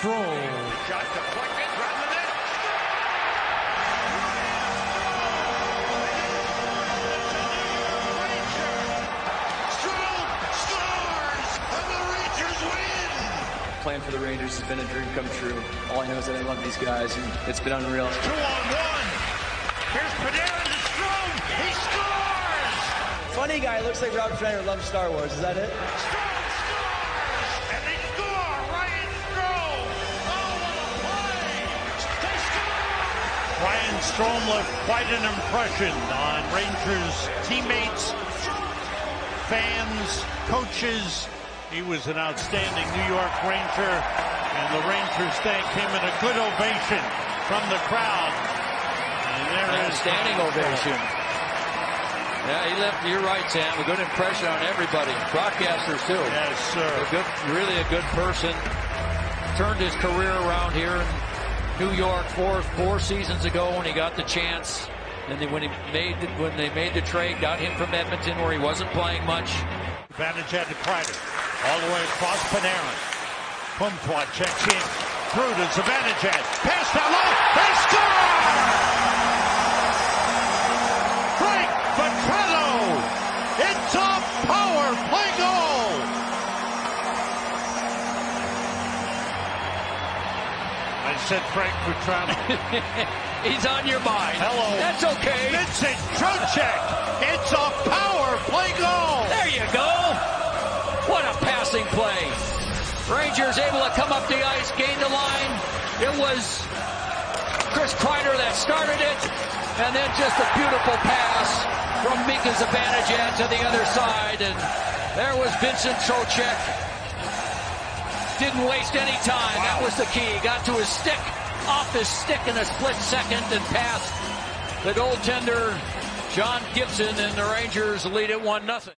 Strome. Shot deflected, right in the net. Strome scores, and the Rangers win. Playing for the Rangers has been a dream come true. All I know is that I love these guys, and it's been unreal. 2-on-1. Here's Panarin to Strome. He scores. Funny guy, looks like Rob Schneider loves Star Wars. Is that it? Strome scores, and they score. Ryan Strome. Oh, what a play! They score. Ryan Strome left quite an impression on Rangers teammates, fans, coaches. He was an outstanding New York Ranger, and the Rangers thank him in a good ovation from the crowd. And there is Standing ovation. Yeah, he left, you're right, Sam, a good impression on everybody. Broadcasters, too. Yes, sir. Really a good person. Turned his career around here in New York four seasons ago when he got the chance. And then when they made the trade, got him from Edmonton where he wasn't playing much. Advantage had to Kreider. All the way across Panarin. Comtois checks in. Through to Zibanejad. Pass down low. They score! Frank Vatrano. It's a power play goal. I said Frank Vatrano. He's on your mind. Hello. That's okay. Vincent Trocheck. It's a power play goal. There you go. What a passing play. Rangers able to come up the ice, gain the line. It was Chris Kreider that started it. And then just a beautiful pass from Mika Zibanejad to the other side. And there was Vincent Trocheck. Didn't waste any time. Wow. That was the key. Got to his stick, off his stick in a split second and passed the goaltender, John Gibson, and the Rangers lead it 1-0.